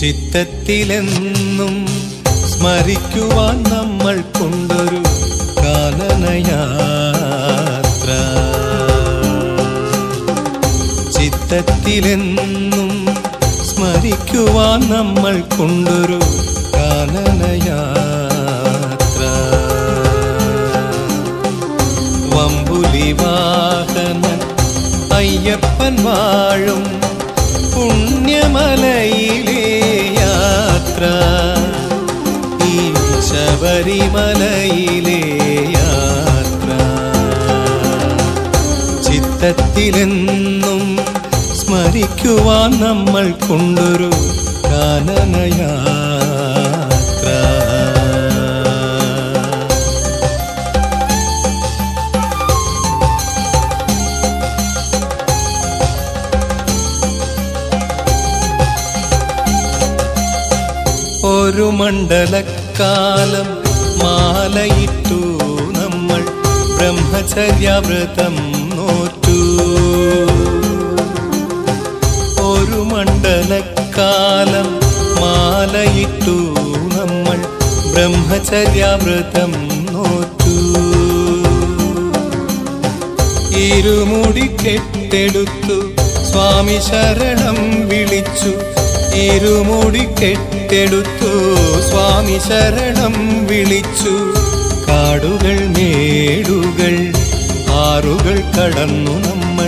ചിത്തത്തിലെന്നും സ്മരിക്കുവാൻ നമ്മൾ കൊണ്ടൊരു കാനനയാത്ര. ചിത്തത്തിലെന്നും സ്മരിക്കുവാൻ നമ്മൾ കൊണ്ടൊരു കാനനയാത്ര. വമ്പുലി വാഹനൻ അയ്യപ്പൻ വാഴും പുണ്യമലയിലെ യാത്ര. ഈ ശബരിമലയിലെ യാത്ര. ചിത്തത്തിലെന്നും സ്മരിക്കുവാൻ നമ്മൾ കൊണ്ടൊരു കാനനയാത്ര. ഒരു മണ്ഡലക്കാലം മാലയിട്ടു നമ്മൾ ബ്രഹ്മചര്യവ്രതം നോറ്റു. ഒരു മണ്ഡലക്കാലം മാലയിട്ടു നമ്മൾ ബ്രഹ്മചര്യവ്രതം നോറ്റു. ഇരുമുടി കെട്ടെടുത്തു സ്വാമി ശരണം വിളിച്ചു. ഇരുമുടി കെട്ടെടുത്തു സ്വാമി ശരണം വിളിച്ചു. കാടുകൾ മേടുകൾ ആറുകൾ കടന്നു നമ്മൾ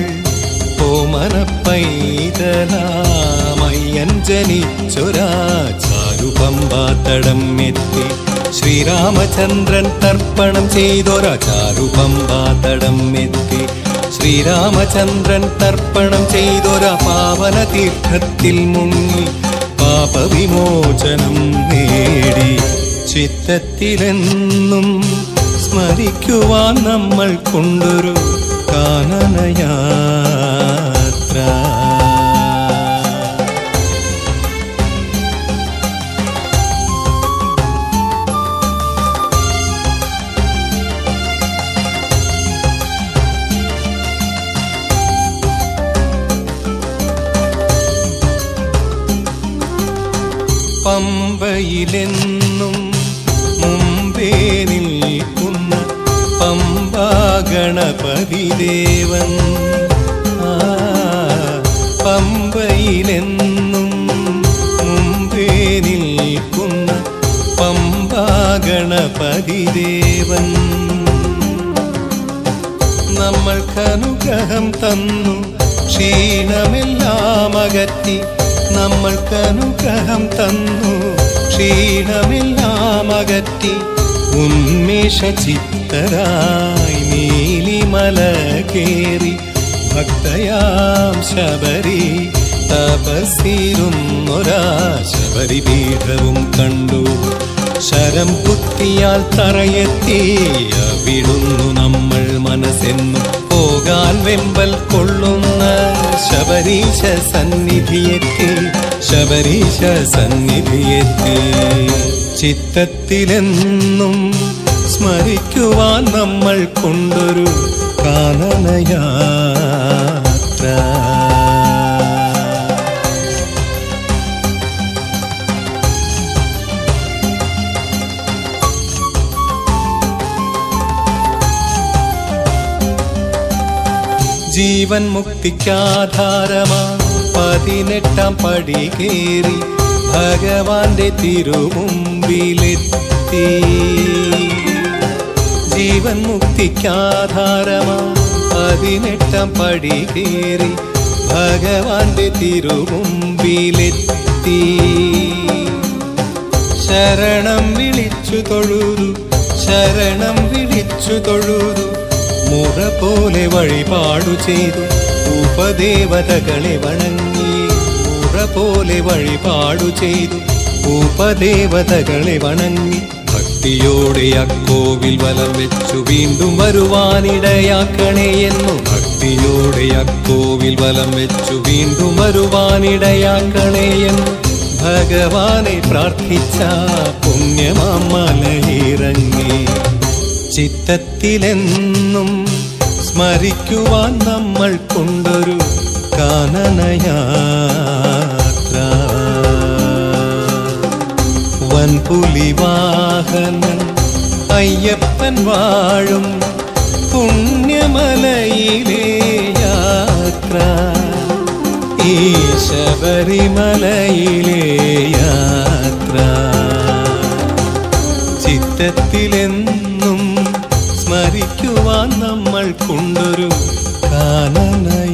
ഓമനപ്പൈതലാമയ്യൻ ജനിച്ചൊരാ ചാരുപമ്പാത്തടം എത്തി. ശ്രീരാമചന്ദ്രൻ തർപ്പണം ചെയ്തൊരാ ചാരുപമ്പാത്തടം എത്തി. ശ്രീരാമചന്ദ്രൻ തർപ്പണം ചെയ്തൊരാ പാവന തീർത്ഥത്തിൽ മുങ്ങി പാപവിമോചനം നേടി. ചിത്തത്തിലെന്നും സ്മരിക്കുവാൻ നമ്മൾ കൊണ്ടൊരു കാനനയാത്ര. പമ്പയിലെന്നും മുമ്പേ നിൽക്കുന്ന പമ്പാ ഗണപതി ദേവൻ. പമ്പയിലെന്നും മുമ്പേ നിൽക്കുന്ന പമ്പാ ഗണപതി ദേവൻ. നമ്മൾക്കനുഗ്രഹം തന്നു ക്ഷീണമെല്ലാം അകറ്റി. നമ്മൾക്കനുഗ്രഹം തന്നു ക്ഷീണമെല്ലാം അകറ്റി. ഉന്മേഷ ചിത്തരായി നീലിമല കേറി ഭക്തയാം ശബരി തപസ്സിരുന്നൊരാ ശബരി പീഠവും കണ്ടു. ശരം കുത്തിയാൽ തറയെത്തി അവിടുന്നു നമ്മൾ മനസ്സെന്നു പോകാൻ വെമ്പൽ കൊള്ളുന്ന ശബരീശ സന്നിധിയെത്തി. ശബരീശ സന്നിധിയെത്തി. ചിത്തത്തിലെന്നും സ്മരിക്കുവാൻ നമ്മൾ കൊണ്ടൊരു കാനനയാത്ര. ജീവൻ മുക്തിക്കാധാരമാ 18-ാം പടി കേറി ഭഗവാന്റെ തിരുമുമ്പിലെത്തി. ജീവൻ മുക്തിക്കാധാരമാ 18-ാം പടി കേറി ഭഗവാന്റെ തിരുമുമ്പിലെത്തി. ശരണം വിളിച്ചു തൊഴുതു ശരണം വിളിച്ചു തൊഴുതു. മുറ പോലെ വഴിപാടു ചെയ്തു ഉപദേവതകളെ വണങ്ങി. മുറ പോലെ വഴിപാടു ചെയ്തു ഉപദേവതകളെ വണങ്ങി. ഭക്തിയോടെ അക്കോവിൽ വലം വെച്ചു വീണ്ടും വരുവാനിടയാക്കണേ എന്നു. ഭക്തിയോടെ അക്കോവിൽ വലം വെച്ചു വീണ്ടും വരുവാനിടയാക്കണേ എന്നു ഭഗവാനെ പ്രാർത്ഥിച്ച പുണ്യമാം മലയിറങ്ങി. ചിത്തത്തിലെന്നും സ്മരിക്കുവാൻ നമ്മൾ കൊണ്ടൊരു കാനനയാത്ര. വൻപുലിവാഹനൻ അയ്യപ്പൻ വാഴും പുണ്യമലയിലെ യാത്ര, ഈ ശബരിമലയിലെ യാത്ര ചിത്തത്തിലെന്നും സ്മരിക്കുവാൻ നമ്മൾക്കുണ്ടൊരു കാനന